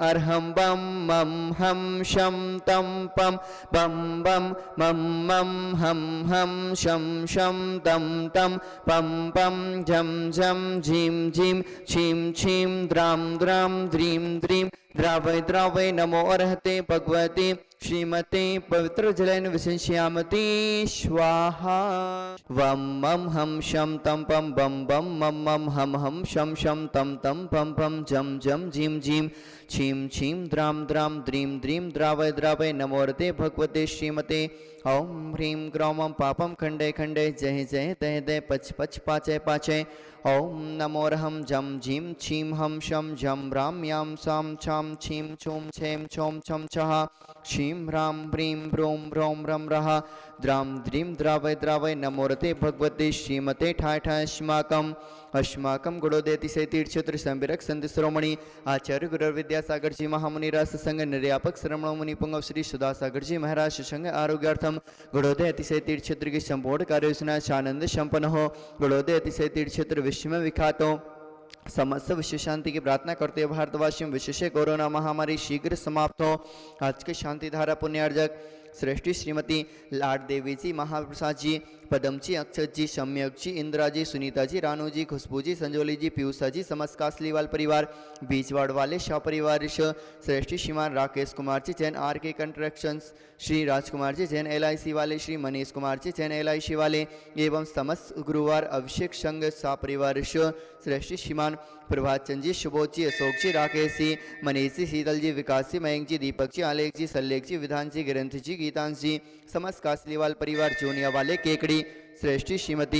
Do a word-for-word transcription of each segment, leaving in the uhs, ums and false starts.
अर्हं बम मम हम शम तम पम बम बम मम मम हम हम शम शम तम तम पम पम झम झम झीम झीम छीम छीम द्राम द्राम द्रीम द्रीम द्रावय द्रावय नमो अर्हते भगवते श्रीमते पवित्र जलेन विशंस्यामति स्वाहा। वम मम हम शम तम पम बम बम मम मम हम हम शम शम तम तम पम पम जम जम झीम झीम छीम छीम द्राम द्राम द्रीम द्रीम द्रावय द्रावय नमो अर्हते भगवते श्रीमते ओम ह्रीं ग्रौमं पापम खंडे खंडे जय जय तय दय पच पच पाचय पाचय ओम नमोरहम जम झीम छीम हम शम झम राम याम साम छाम छीम छूम छेम छोम छम छहा क्षीम ह्राम ह्रीं ब्रों ब्रौं रम रहा द्राम द्रीम द्रावय द्रावय नमोरते भगवते श्रीमते ठाय ठाय अस्माकम अस्माकम गुणोदयतिशय तीर्थक्षेत्र संबिरक संत श्रोमणी आचार्य गुरु विद्यासागर जी महामुनि रास संघ निर्यापक श्रमण मुनि पुंगव श्री सुधासागर जी महाराज संघ आरोग्यार्थम गुणोदय अतिशय तीर्थक्षेत्र की संपूर्ण कार्य आनंद संपन्न हो। गुणोदय अतिशय तीर्थक्षेत्र विश्व में विख्यात हो। समस्त विश्व शांति की प्रार्थना करते हुए भारतवासियों विशेष कोरोना महामारी शीघ्र समाप्त हो। आज के शांति धारा पुण्यार्जक श्रेष्ठी श्रीमती लाड देवी जी, महाप्रसाद जी, पदम जी, अक्षत जी, सम्यक जी, इंदिरा जी, सुनीता जी, रानू जी, खुशबू जी, संजोली जी, पीयूषा जी, समस्त कासलीवाल परिवार, बीजवाड़ वाले शाह परिवार, श्रेष्ठी श्रीमान Rakesh Kumar ji Jain R K constructions, Shri Rajkumar ji Jain L I C वाले, Shri Manish Kumar ji Jain L I C वाले एवं समस्त गुरुवार अभिषेक संघ शाह परिवार, श्रेष्ठी श्रीमान प्रभात चंद जी, सुबोध जी, अशोक जी, राकेश जी, मनीष जी, शीतल जी, विकास जी, मयंक जी, दीपक जी, आलेख जी, सल्लेख जी, विधान जी, गिरंथ जी, गीतांश जी, समस्त कासलीवाल परिवार, जोनिया वाले केकड़ी, श्रेष्ठी श्रीमती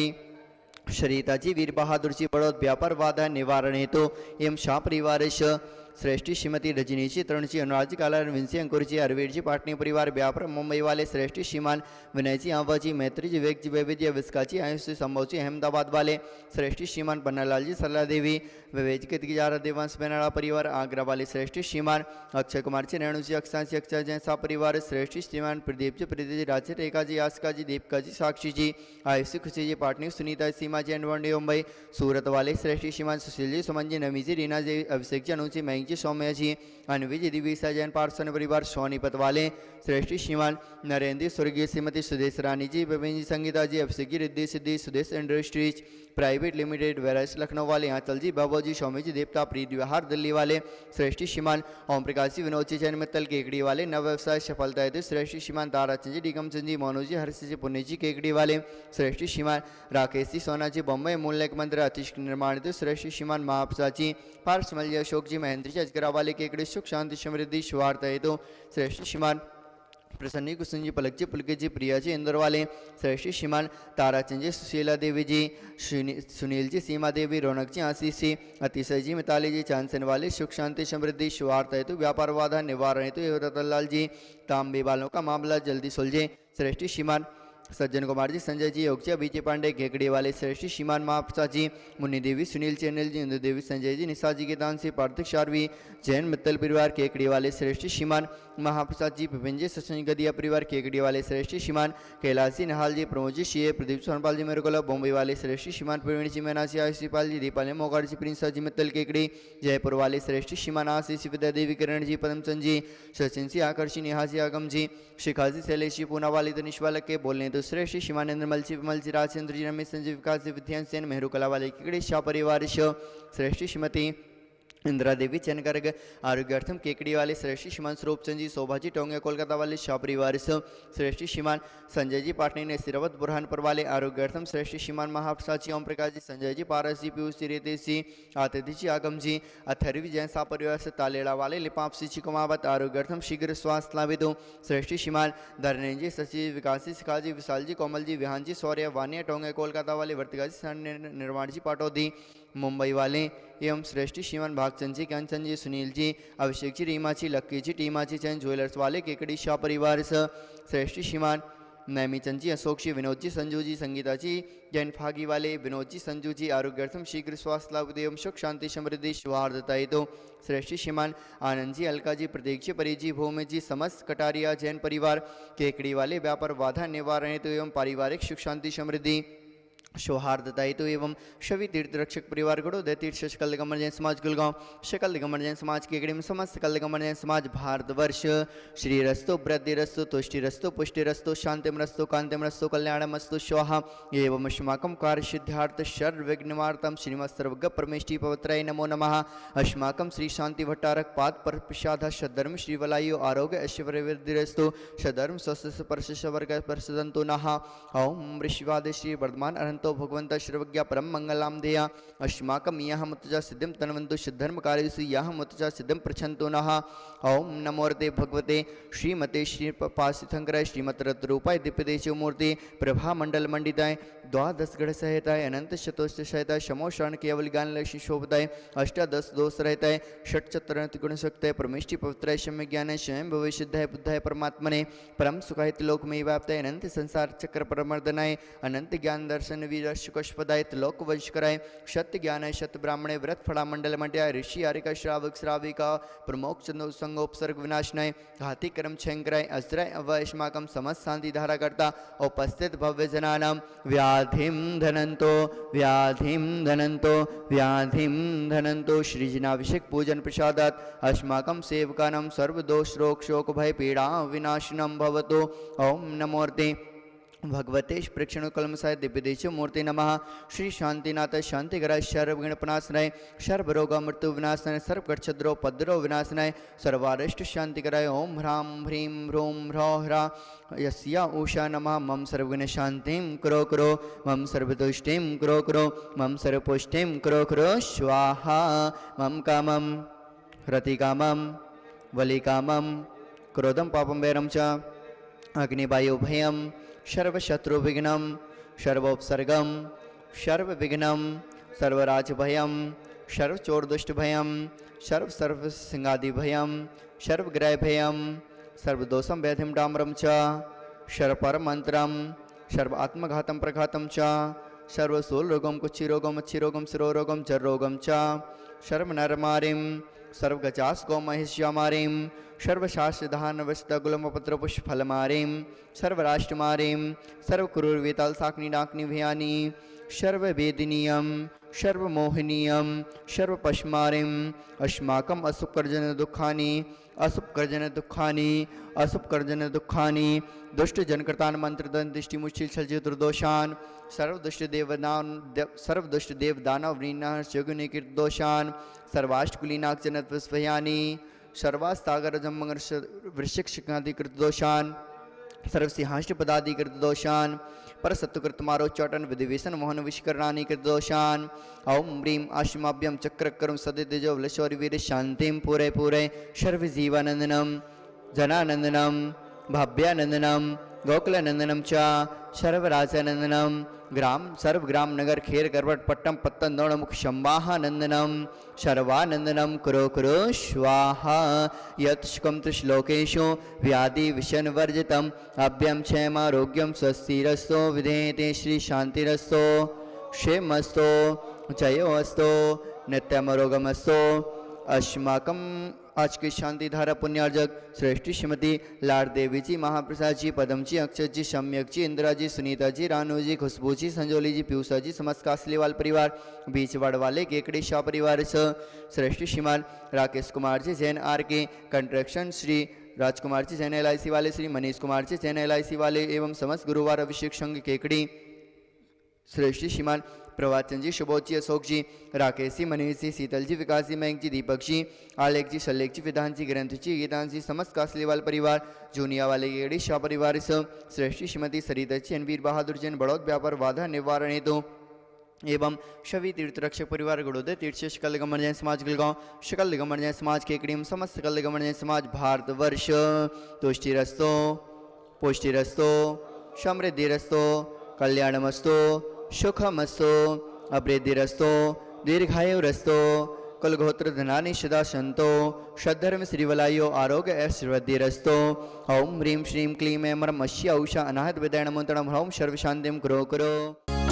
शरीता जी, वीर बहादुर जी, बड़ौद व्यापार बाधा निवारण हेतु एवं शाह परिवार, श्रेष्ठी श्रीमती रजनी जी, तरुण जी, अनुराग जी, काला रविंद्र जी, अंकुर जी, अरवीर जी, पाटनी परिवार व्यापार मुंबई वाले, श्रेष्ठी श्रीमान विनय जी, आवा जी, मैत्री जी, विवेक जी, वैविध जी, विस्का जी, आयुष जी, संभव जी, अहमदाबाद वाले, श्रेष्ठी श्रीमान पन्नालाल जी, सरला देवी, विवेक जी, गिजारा देवांश बेनाड़ा परिवार आगरा वाले, श्रेष्ठी श्रीमान अक्षय कुमार जी, रेणु जी, अक्षांशी अक्षय जैन सा परिवार, श्रेष्ठी श्रीमान प्रदीप जी, प्रदीप जी, राजे रेखा जी, आस्का जी, दीपका जी, साक्षी जी, आयुषी खुशी जी, पाटनी, सुनीता सीमा जी, एंड मुंबई सूरत वाले, श्रेष्ठी श्रीमान सुशील जी, सुमन जी, नमी जी, रीना जी, अभिषेक जी, अनु जी, मयंक जी, सौम्य जी, अनवी जी, दिव्या जैन पार्सन परिवार सोनीपत वाले, श्रेष्ठी श्रीमान नरेंद्र स्वर्गीय श्रीमती Sudesh Rani ji, Vipin ji, Sangeeta ji, Abhishek ji, Riddhi Siddhi Sudesh industries private limited वेराइस लखनऊ वाले, आंचल जी, बाबू जी, सौम्य जी, देवता प्रीत विहार दिल्ली वाले, श्रेष्ठी श्रीमान ओम प्रकाश जी, विनोद जी, जैन मित्तल केकड़ी वाले, नव व्यवसाय सफलता हेतु श्रेष्ठी श्रीमान ताराचंद जी, निगम चंद जी, मोनू जी, हर्ष जी, पुण्य जी, केकड़ी वाले, श्रेष्ठी श्रीमान राकेश जी, सोना जी, बम्बई मूल्य मंदिर अतिश निर्माण हेतु श्रेष्ठी श्रीमान महाप्रसाद जी, पार्समल जी, अशोक जी, महेंद्र जी, अजगरा वाले केकड़ी, सुख शांति समृद्धि स्वार्थ हेतु श्रेष्ठी श्रीमान प्रसन्नी कुसुम जी, पलक जी, पुलकित जी, प्रिया जी, इंदौर वाले, श्रेष्ठी श्रीमान ताराचंद जी, सुशीला देवी जी, सुनील जी, सीमा देवी, रौनक जी, आशीष जी, अतिशय जी, मिताली जी, चांदसन वाले, सुख शांति समृद्धि स्वार्थ हेतु व्यापार बाधा निवारण हेतु रतनलाल जी, तांबे वालों का मामला जल्दी सुलझे, श्रेष्ठी श्रीमान सज्जन कुमार जी, संजय जी, योगजी, बीजे पांडे घेकड़ी वाले, श्रेष्ठी श्रीमान महाप्रसाद जी, मुन्नी देवी, सुनील चैनल जी, इंदु देवी, संजय जी, निशा जी के दान से पार्थिक शारवी जैन मित्तल परिवार केकड़ी वाले, श्रेष्ठी श्रीमान महाप्रसाद जी, विपिन जी, सचिन गदिया परिवार केकड़ी वाले, श्रेष्ठी श्रीमान कैलाश जी, निहाल जी, प्रमोद जी, शीए प्रदीप सोनपाल जी, मेरे को बॉम्बे वाले, श्रेष्ठी श्रीमान प्रवीण जी, मैना जी, आयुषपाल जी, दीपाली मोगाड़ जी, प्रिंसा जी, मित्तल केकड़ी जयपुर वाले, श्रेष्ठी श्रीमान आशीष विद्या देवी, किरण जी, पदमचंद जी, सचिन सिंह, आकर्षी, नेहा जी, आगम जी, शिखा जी, शैलेश जी, पूना वाली, तनिष वालक के बोलने तो श्रेष्ठी शिवानंद निर्मल जी, विमल जी, राजेंद्र जी, रमेश संजय, विकास जी, विद्यांश सेन, मेहरू कला वाले केकड़ी शाह परिवार, श्रेष्ठी श्रीमती इंदिरा देवी चैनगर्ग आरोग्यार्थम केकड़ी वाले, श्रेष्ठी श्रीमान स्वरूप चंद जी, शोभा जी, टोंगे कोलकाता वाले शाह परिवार, श्रेष्ठी श्रीमान संजय जी, पाटनी ने सिरावत बुरहानपुर वाले आरोग्यार्थम, श्रेष्ठी श्रीमान महाप्रसाद जी, ओम प्रकाश जी, संजय जी, पारस जी, पीयूष जी, रितेश जी, आतिथि जी, आगम जी, अथर्वी जैन शाह परिवार से तालेड़ा वाले, लिपाप सी चिकमावत आरोग्यार्थम शीघ्र स्वास्थ्य लाभिदो, श्रेष्ठी श्रीमान धरणेन्द्र जी, सचिव विकास जी, शिखा जी, विशाल जी, कोमल जी, विहान जी, सौर्य वानिया टोंगे कोलकाता वाले, वर्तिका जी, निर्माण जी, पाटौदी मुंबई वाले एवं श्रेष्ठी श्रीमान भागचंद जी, कंचन जी, सुनील जी, अभिषेक जी, रीमा जी, लक्की जी, टीमा जी, चैन ज्वेलर्स वाले केकड़ी शाह परिवार, श्रेष्ठी श्रीमान नैमीचंद जी, अशोक जी, विनोद जी, संजू जी, संगीता जी, जैन फागी वाले, विनोद जी, संजू जी, आरोग्यार्थम शीघ्र स्वास्थ्य लाभ एवं सुख शांति समृद्धि सौहार्दता तो श्रेष्ठी श्रीमान आनंद जी, अलका जी, प्रतीक जी, परी जी, भूमि जी, समस्त कटारिया जैन परिवार केकड़ी वाले व्यापार बाधा निवारण हेतु एवं पारिवारिक सुख शांति समृद्धि सौहार्दता हेतु एवं शवि तीर्थ रक्षक परिवार गड़ोदय तीर्थ शकल दिगंबर जैन समाज गुलगांव शकल दिगंबर जैन समाज की में समस्त सकल दिगंबर जैन समाज भारतवर्ष श्री रस्तु वृद्धि रस्तु तुष्टि रस्तु पुष्टि रस्तु शांतिम रस्तु कांतिम रस्तु कल्याणमस्तु स्वाहा एवं अस्माकं कार्य सिद्धार्थ सर्वविघ्नवार्तम श्रीमत् सर्वज्ञ परमेष्टि पवित्राय नमो नमः। अस्माकं श्री शांति भट्टारक पाद पर प्रसाद सद्धर्म श्री वलायु आरोग्य ऐश्वर्य वृद्धिरस्तु सधर्म स्वस्थ परश वर्ग परसदंतु नः। ओम ऋषिवाद श्री वर्धमान अनंत भगवंत सर्वज्ञ परम मंगलाम देया अस्माकं यह मुतजा सिद्धिं तन्वन्तु सिद्धर्म कार्यसु यह मुतजा सिद्धिं प्रच्छन्तु नः। ओम नमोर्ते भगवते श्रीमते श्री पासिथंकराय श्रीमत रत्रूपाय दिव्यदेशो मूर्ति प्रभा मंडल मंडिताय द्वादश गढ़ सहिताय अनंत शतोष्ट सहिताय शमो शरण केवल ज्ञान लक्ष्मी शोभताय अष्टादश दोष रहताय षट चतुर्थ गुण शक्ताय परमेष्टि पवित्राय सम्य ज्ञान स्वयं भविष्यद्धाय बुद्धाय परमात्मने परम सुखायत लोक में व्याप्ताय अनंत संसार चक्र परमर्दनाय अनंत ज्ञान दर्शन वीर शुकस्पदाय लोक वंश कराय सत्य ज्ञान सत्य ब्राह्मणे व्रत फड़ा मंडल मंड्या ऋषि आरिका श्रावक श्राविका प्रमोक चंदो संगोपसर्ग विनाशनाय घाती कर्म छंकराय अज्राय अवैष्माकम समस्त शांति धारा करता उपस्थित भव्य जनानाम व्याधिम धनंतो व्याधिम धनंतो व्याधिम धनंतो श्रीजनाभिषेक पूजन प्रसादात अस्माकं सेवकानां सर्वदोष रोग शोक भय पीड़ा विनाशनम भवतो। ओम नमोर्ते भगवते प्रेक्षण कलमसाय दिव्यदेशो मूर्ति नमः। श्री शांतिनाथ शांतिगराय सर्वगणपनाशनाय सर्वरोग मृत्यु विनाशनाय सर्वकक्षद्रो पद्रो विनाशनाय सर्वारिष्ट शांतिकराय ओम ह्रां ह्रीं ह्रूं ह्रौ ह्रा यस्या उषा नमः। मम सर्वगुण शांतिं करो करो मम सर्वतुष्टिं करो करो मम सर्वपुष्टिं करो करो स्वाहा। मम कामं रतिकामं वलिकामं क्रोधं पापं वैरं च अग्निवायु भयं सर्वशत्रुविघ्नं सर्वोपसर्गं सर्वविघ्नं सर्वराजभयं सर्वचोरदुष्टभयं सर्व सर्वसिंहादिभयं सर्वग्रहभयं सर्वदोषं व्याधिं डाम्रं च सर्वपरमन्त्रं सर्व आत्मघातं प्रघातं च सर्वशूलरोगं कुक्षिरोगं मच्छिरोगं शिरोरोगं जररोगं च सर्वनरमारिं सर्वगजास्गौमहिष्यामारीं सर्वशास्त्रधानवस्तगुलमपत्रपुष्पफलमारीं सर्वराष्ट्रमारीं सर्वक्रूरवेतालसाक्निडाक्निभयानी सर्ववेदिनीयं सर्वमोहनीयं सर्वपश्मारीं अस्माकम् असुपकर्जन दुःखानि असुपकर्जन दुःखानि असुपकर्जन दुःखानि दुष्टजनकृतान् मंत्रदन दृष्टिमुच्छिल छलचित्रदोषान् सर्वदुष्टदेवदान सर्वदुष्टदेवदानवरीणाः शगुनिकृतदोषान् सर्वाष्टकुलीनाक्जनत्वस्वयानि सर्वास्तागरजमंगर वृश्चिकशिखाधिकृतदोषान् सर्वसिंहाष्टपदाधिकृतदोषान् परसत्वकृतमारोच्चाटन विधिवेशन मोहन विष्करणानिकृतदोषान्। ओम ह्रीं आशिमाभ्यं चक्रकरं सदितेजो वलशौर्यवीर शांतिं पूरे पूरे सर्वजीवानंदनं जनानंदनं भाव्यानंदनं गोकुलानंदनं च सर्वराजानंदनं ग्राम सर्वग्राम नगर खेर गर्वट पट्टम पत्तन नौणमुख शंबाहानंदनम सर्वानंदनम कुरो कुरो स्वाहा। यत्कम त्रिश्लोकेशो व्याधि विषन वर्जितम अभ्यम क्षेमारोग्यम स्वस्तिरस्तो विधेयते श्री शांतिरस्तो क्षेमस्तो जयोस्तो नित्यमरोगमस्तो। अस्माकं आज की शांति धारा पुण्यार्जक श्रेष्ठी श्रीमती लाड देवी जी, महाप्रसाद जी, पदम जी, अक्षत जी, सम्यक जी, इंदिरा जी, सुनीता जी, रानू जी, खुशबू जी, संजोली जी, पीयूषा जी, समस्त कासलीवाल परिवार, बीचवाड़ वाले केकड़ी शाह परिवार स श्रेष्ठी श्रीमान Rakesh Kumar ji Jain R K construction, Shri Rajkumar ji Jain L I C वाले, Shri Manish Kumar ji Jain L I C वाले एवं समस्त गुरुवार अभिषेक संघ केकड़ी, श्रेष्ठी श्रीमान प्रवाचन जी, शुभोज जी, अशोक जी, राकेश जी, मनीष जी, शीतल जी, विकास जी, मयंक जी, दीपक जी, आलेख जी, शल्लेख जी, विधान जी, ग्रंथ जी, गीतान जी, समस्त कासलीवाल परिवार, जूनिया वाले गेड़ी शाह परिवार स श्रेष्ठी श्रीमती सरिता जी, रणवीर बहादुर जैन बड़ौद व्यापार बाधा निवारण हेतु एवं शवि तीर्थ रक्षक परिवार गुड़ोदय तीर्थ शकल दिगंबर जैन समाज गुलगांव शकल दिगंबर जैन समाज केकड़ी समस्त सकल दिगंबर जैन समाज भारतवर्ष तुष्टिरस्तो पुष्टिरस्तो समृद्धिरस्तो कल्याणमस्तो सुखमस्तो अवृद्धिरस्तो दीर्घायुरस्तो कुलगोत्र धनानि सदा संतो सद्धर्म श्रीवलायो आरोग्य ऐश्वर्यरस्तो। ओम ह्रीं श्रीं क्लीं ऐं मरम अश्या उषा अनाहत विदयण मंत्रणम ह्रौं सर्वशांतिं करो करो।